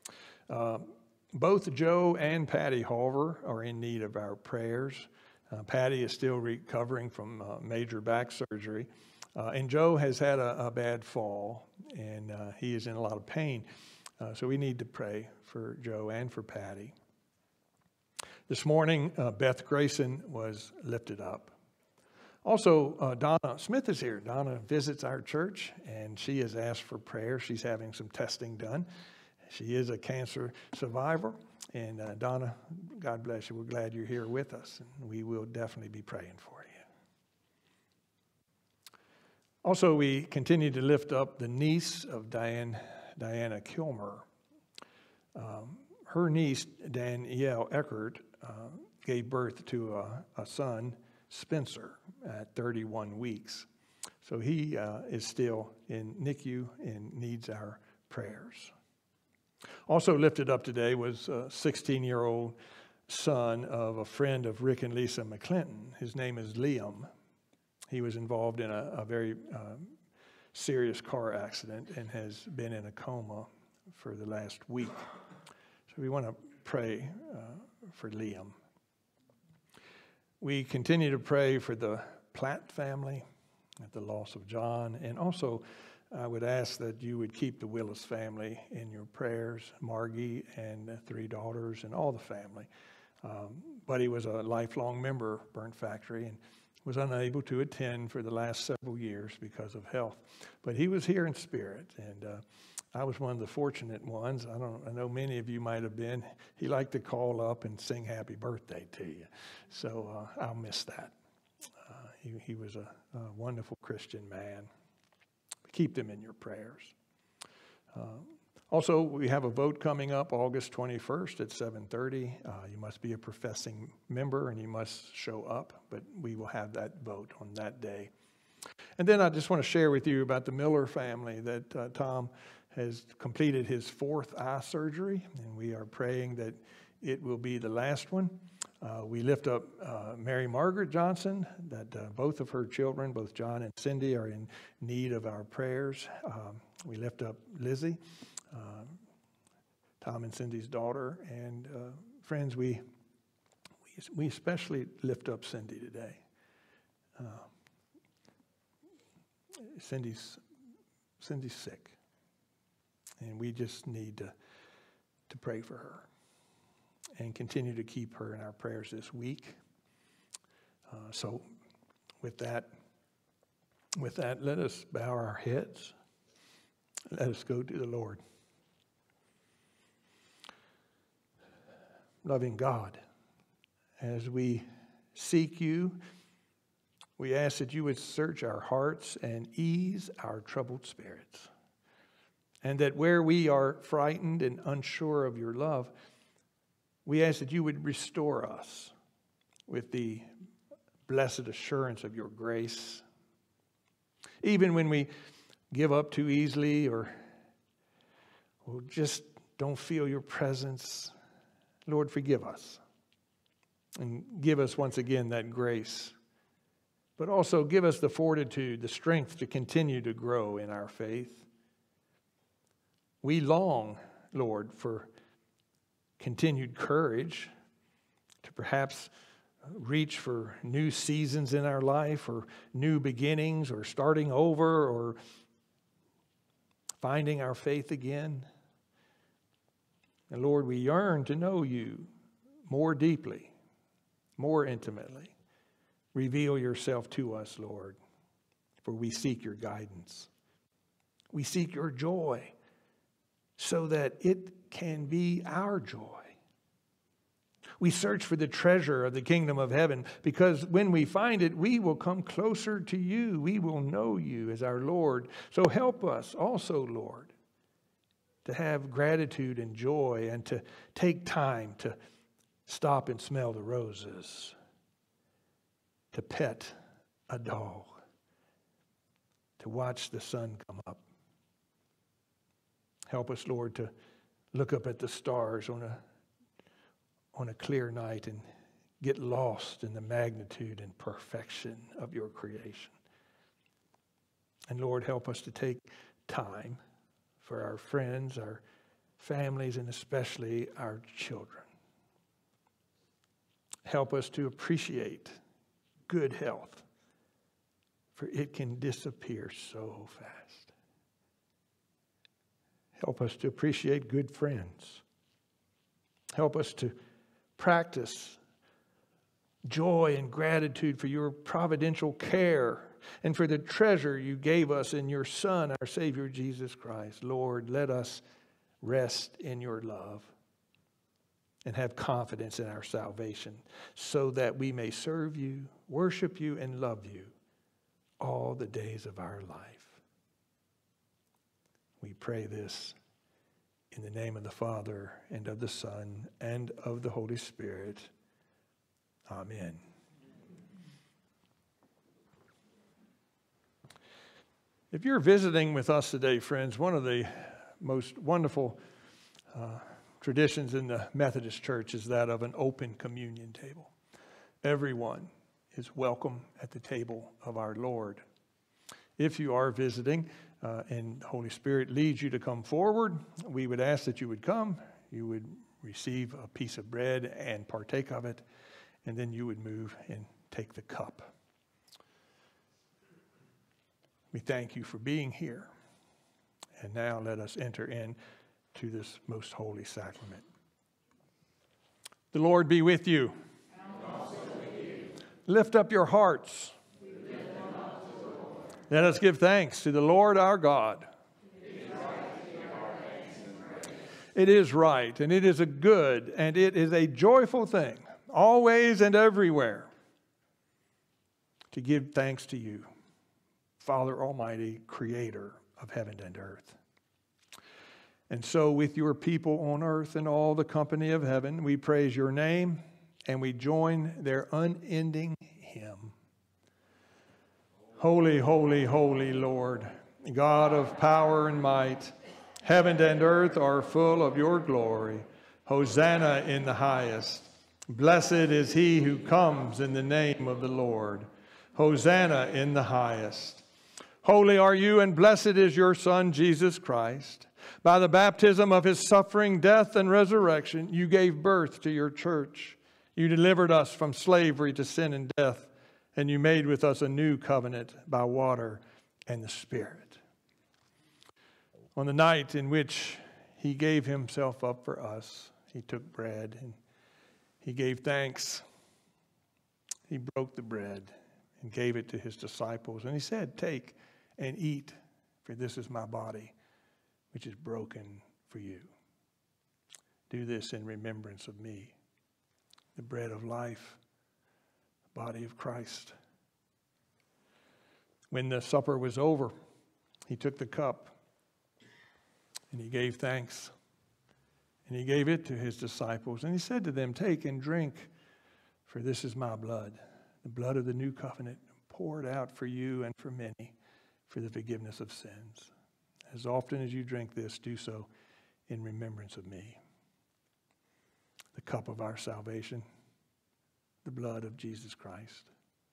Both Joe and Patty Halver are in need of our prayers. Patty is still recovering from major back surgery. And Joe has had a bad fall, and he is in a lot of pain. So we need to pray for Joe and for Patty. This morning, Beth Grayson was lifted up. Also, Donna Smith is here. Donna visits our church, and she has asked for prayer. She's having some testing done. She is a cancer survivor. And Donna, God bless you. We're glad you're here with us, and we will definitely be praying for you. Also, we continue to lift up the niece of Diana Kilmer. Her niece, Danielle Eckert, gave birth to a son, Spencer, at 31 weeks. So he is still in NICU and needs our prayers. Also lifted up today was a 16-year-old son of a friend of Rick and Lisa McClinton. His name is Liam. He was involved in a very serious car accident and has been in a coma for the last week. So we want to pray for Liam. We continue to pray for the Platt family at the loss of John. And also, I would ask that you would keep the Willis family in your prayers, Margie and the 3 daughters and all the family. Buddy was a lifelong member of Burnt Factory and was unable to attend for the last several years because of health. But he was here in spirit, and I was one of the fortunate ones. I know many of you might have been. He liked to call up and sing happy birthday to you. So I'll miss that. He was a wonderful Christian man. Keep them in your prayers. Also, we have a vote coming up August 21st at 7:30. You must be a professing member and you must show up, but we will have that vote on that day. And then I just want to share with you about the Miller family that Tom has completed his 4th eye surgery, and we are praying that it will be the last one. We lift up Mary Margaret Johnson, that both of her children, both John and Cindy, are in need of our prayers. We lift up Lizzie, Tom and Cindy's daughter, and friends, we especially lift up Cindy today. Cindy's sick, and we just need to pray for her and continue to keep her in our prayers this week. So with that, let us bow our heads. Let us go to the Lord. Loving God, as we seek you, we ask that you would search our hearts and ease our troubled spirits. And that where we are frightened and unsure of your love, we ask that you would restore us with the blessed assurance of your grace. Even when we give up too easily or just don't feel your presence, Lord, forgive us. And give us once again that grace. But also give us the fortitude, the strength to continue to grow in our faith. We long, Lord, for continued courage to perhaps reach for new seasons in our life or new beginnings or starting over or finding our faith again. And Lord, we yearn to know you more deeply, more intimately. Reveal yourself to us, Lord, for we seek your guidance. We seek your joy so that it can be our joy. We search for the treasure of the kingdom of heaven because when we find it, we will come closer to you. We will know you as our Lord. So help us also, Lord, to have gratitude and joy and to take time to stop and smell the roses, to pet a dog, to watch the sun come up. Help us, Lord, to look up at the stars on a clear night and get lost in the magnitude and perfection of your creation. And Lord, help us to take time for our friends, our families, and especially our children. Help us to appreciate good health, for it can disappear so fast. Help us to appreciate good friends. Help us to practice joy and gratitude for your providential care and for the treasure you gave us in your Son, our Savior, Jesus Christ. Lord, let us rest in your love and have confidence in our salvation so that we may serve you, worship you, and love you all the days of our life. We pray this in the name of the Father, and of the Son, and of the Holy Spirit. Amen. If you're visiting with us today, friends, one of the most wonderful traditions in the Methodist Church is that of an open communion table. Everyone is welcome at the table of our Lord. If you are visiting and the Holy Spirit leads you to come forward, we would ask that you would come. You would receive a piece of bread and partake of it, and then you would move and take the cup. We thank you for being here. And now let us enter into this most holy sacrament. The Lord be with you. And also with you. Lift up your hearts. Let us give thanks to the Lord our God. It is right, and it is a good, and it is a joyful thing, always and everywhere, to give thanks to you, Father Almighty, Creator of heaven and earth. And so with your people on earth and all the company of heaven, we praise your name, and we join their unending hymn. Holy, holy, holy Lord, God of power and might, heaven and earth are full of your glory. Hosanna in the highest. Blessed is he who comes in the name of the Lord. Hosanna in the highest. Holy are you, and blessed is your Son, Jesus Christ. By the baptism of his suffering, death, and resurrection, you gave birth to your church. You delivered us from slavery to sin and death, and you made with us a new covenant by water and the Spirit. On the night in which he gave himself up for us, he took bread and he gave thanks. He broke the bread and gave it to his disciples. And he said, "Take and eat, for this is my body, which is broken for you. Do this in remembrance of me." The bread of life, the body of Christ. When the supper was over, he took the cup and he gave thanks. And he gave it to his disciples. And he said to them, "Take and drink, for this is my blood, the blood of the new covenant, poured out for you and for many for the forgiveness of sins. As often as you drink this, do so in remembrance of me." The cup of our salvation, the blood of Jesus Christ.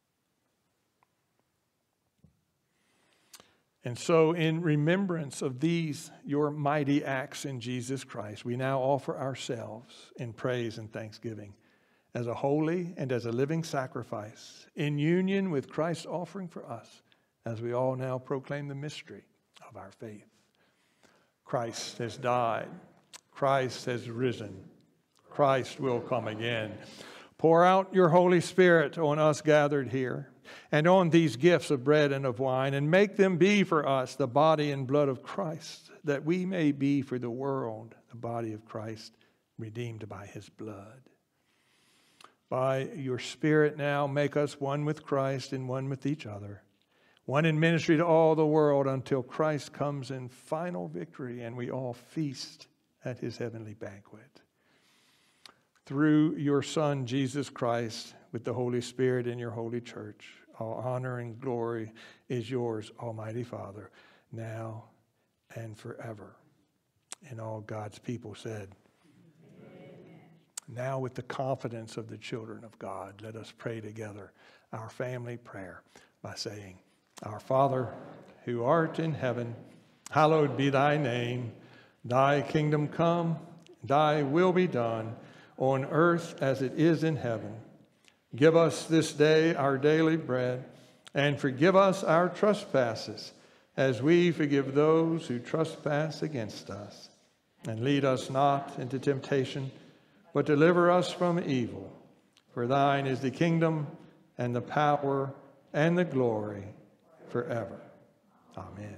And so in remembrance of these, your mighty acts in Jesus Christ, we now offer ourselves in praise and thanksgiving as a holy and as a living sacrifice in union with Christ's offering for us, as we all now proclaim the mystery of our faith. Christ has died. Christ has risen. Christ will come again. Pour out your Holy Spirit on us gathered here and on these gifts of bread and of wine, and make them be for us the body and blood of Christ, that we may be for the world the body of Christ, redeemed by his blood. By your Spirit now, make us one with Christ and one with each other, one in ministry to all the world until Christ comes in final victory and we all feast at his heavenly banquet. Through your Son, Jesus Christ, with the Holy Spirit in your holy church, all honor and glory is yours, Almighty Father, now and forever. And all God's people said, Amen. Now with the confidence of the children of God, let us pray together our family prayer by saying, Our Father, who art in heaven, hallowed be thy name. Thy kingdom come, thy will be done, on earth as it is in heaven. Give us this day our daily bread, And forgive us our trespasses, as we forgive those who trespass against us. And lead us not into temptation, but deliver us from evil. For thine is the kingdom, and the power, and the glory, forever. Amen.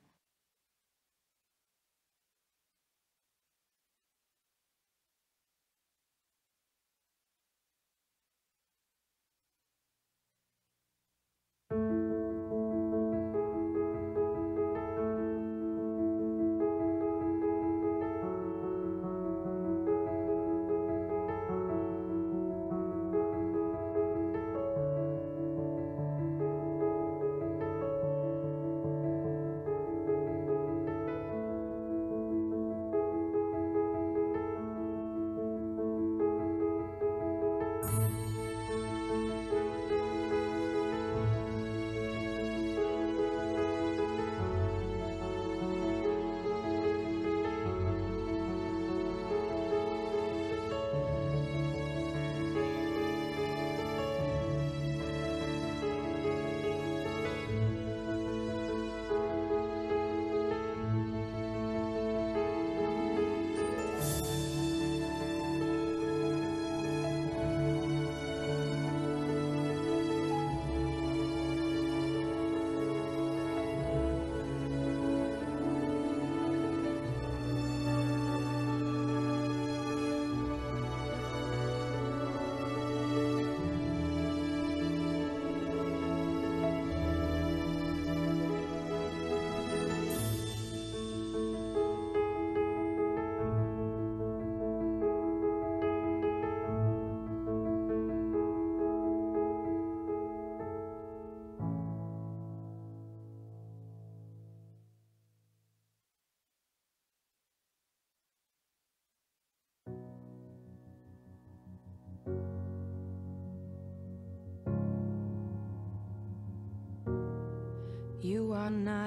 You are not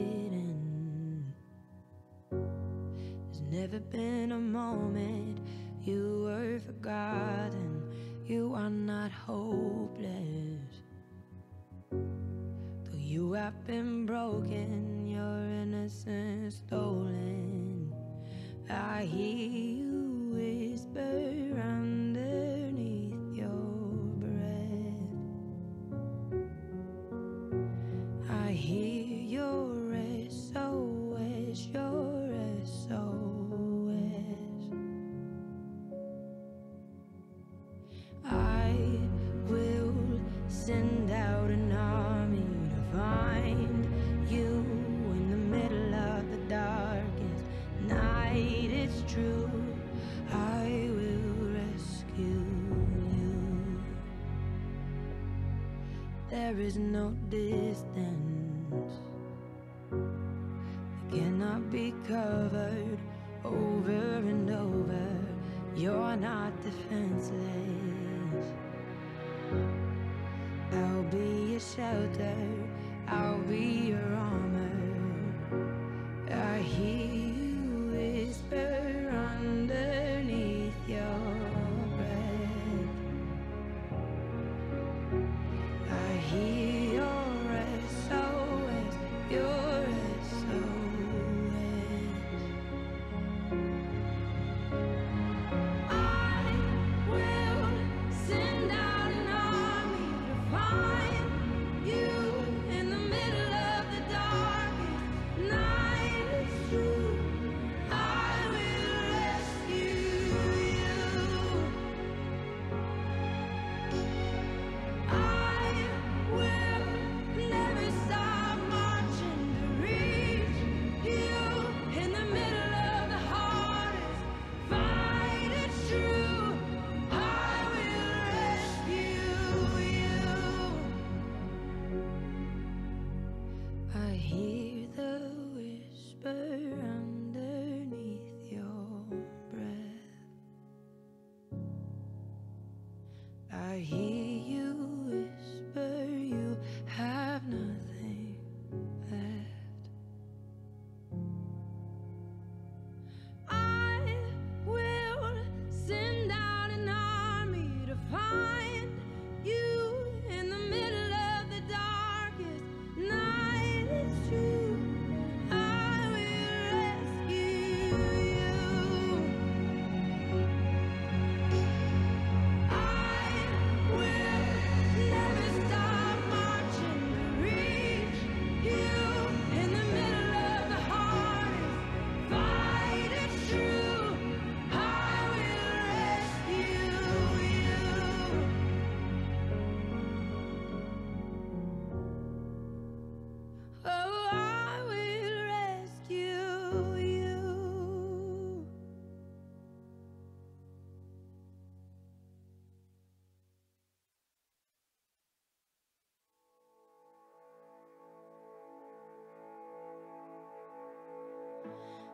hidden. There's never been a moment you were forgotten. You are not hopeless. Though you have been broken, your innocence stolen, I hear you whisper underneath your breath. I hear your SOS, your SOS. I will send out an army to find you in the middle of the darkest night. It's true, I will rescue you. There is no distance that cannot be covered over and over. You're not defenseless. I'll be your shelter, I'll be your armor. I hear you whisper underneath your breath. I hear your SOS, your SOS. I will send out an army to find you in the middle of the darkest night. It's true, I will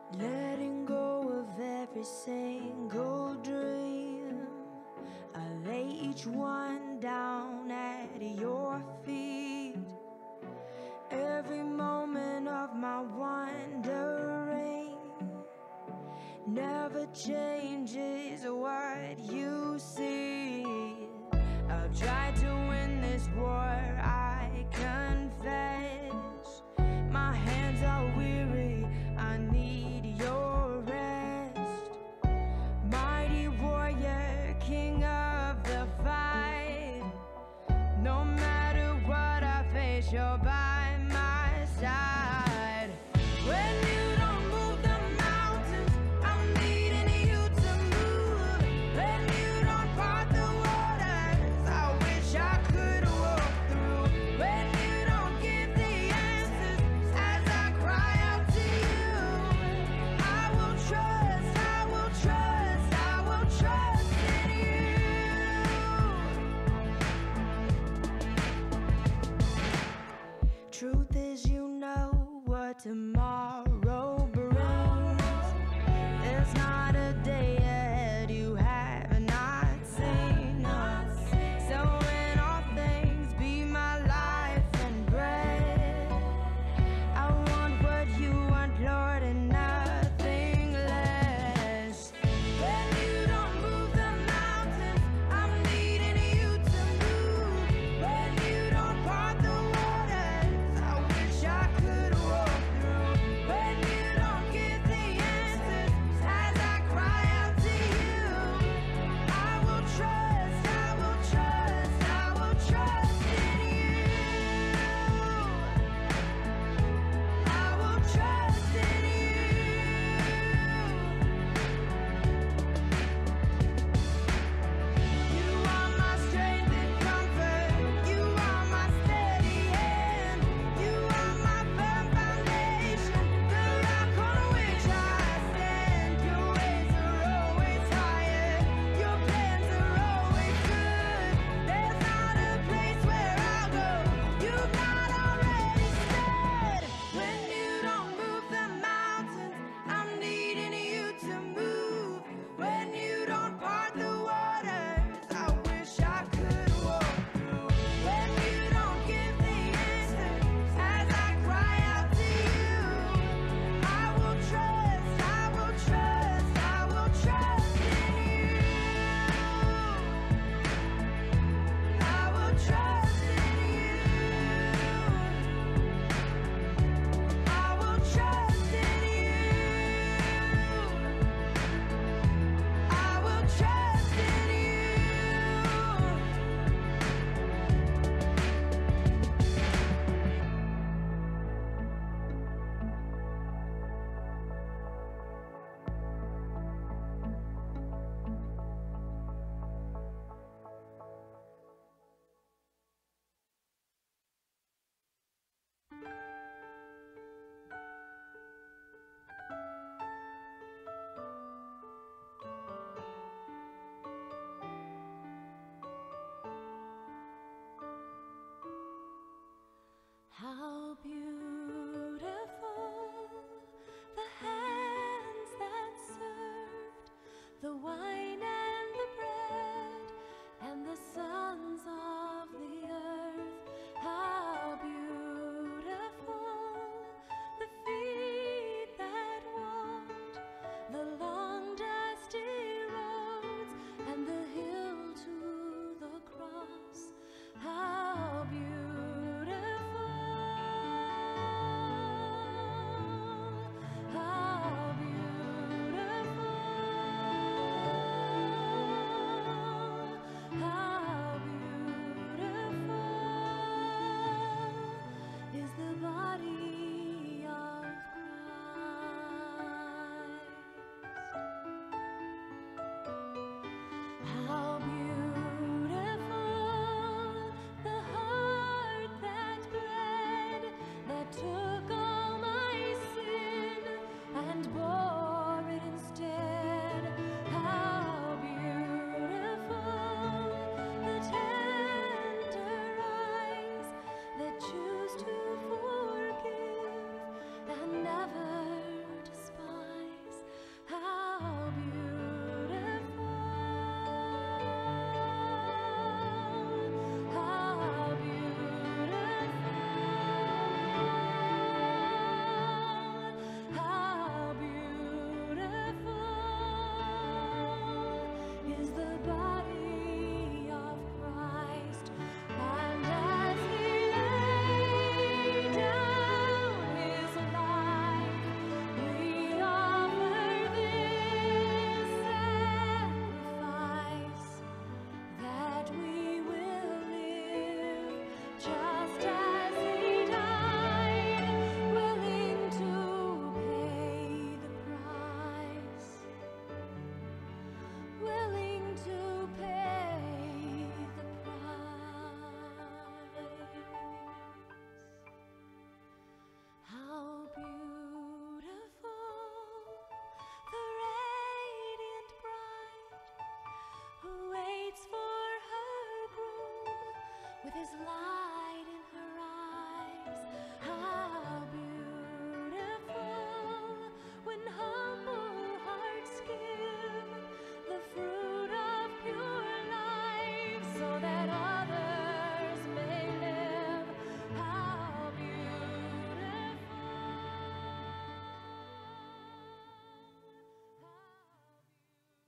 letting go of every single dream. I lay each one down at your feet. Every moment of my wandering never changes what you see. I've tried to win this war, I confess. My hands are weary, I need your rest. Mighty warrior, king of the fight. No matter what I face, you're by my side. When you don't move the mountains, I'm needing you to move. When you don't part the waters, I wish I could walk through. When you don't give the answers as I cry out to you, I will trust, I will trust, I will trust in you. Truth is, you know what tomorrow brings. There's not a day ahead you have not seen. So in all things, be my life and bread. I want what you want, Lord, and nothing less. When you don't move the mountains, I'm needing you to move. When you don't part the waters, I wish I could walk through. When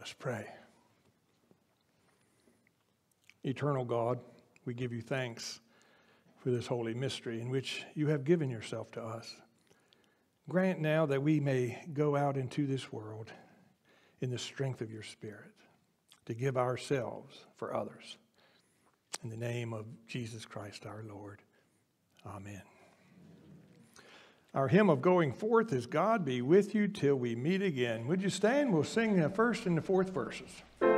Let's pray. Eternal God, we give you thanks for this holy mystery in which you have given yourself to us. Grant now that we may go out into this world in the strength of your Spirit to give ourselves for others. In the name of Jesus Christ our Lord. Amen. Our hymn of going forth is God be with you till we meet again. Would you stand? We'll sing the first and the fourth verses.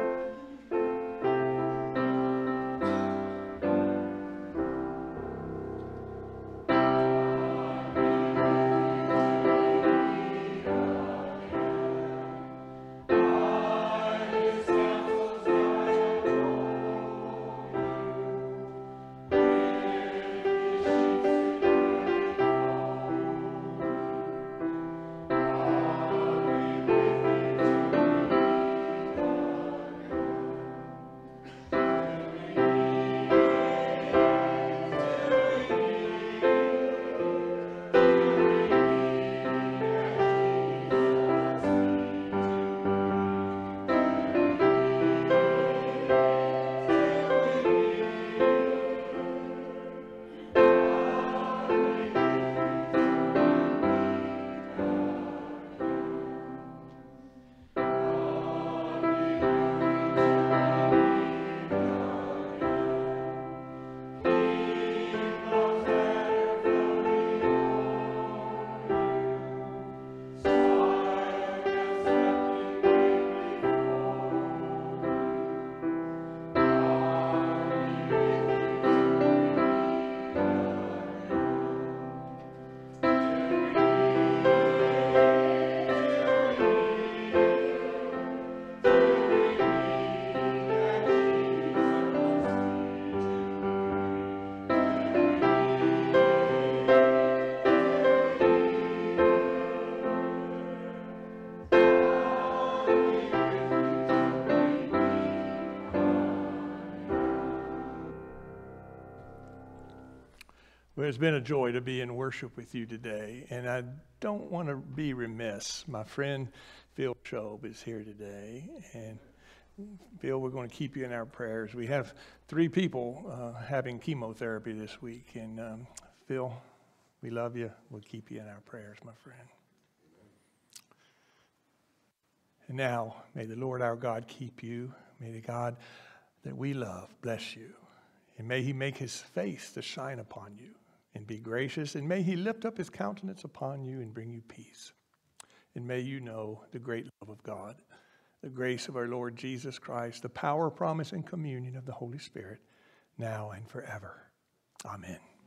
Well, it's been a joy to be in worship with you today, and I don't want to be remiss. My friend Phil Shobe is here today, and Phil, we're going to keep you in our prayers. We have 3 people having chemotherapy this week, and Phil, we love you. We'll keep you in our prayers, my friend. And now, may the Lord our God keep you. May the God that we love bless you, and may he make his face to shine upon you and be gracious, and may he lift up his countenance upon you and bring you peace. And may you know the great love of God, the grace of our Lord Jesus Christ, the power, promise, and communion of the Holy Spirit, now and forever. Amen.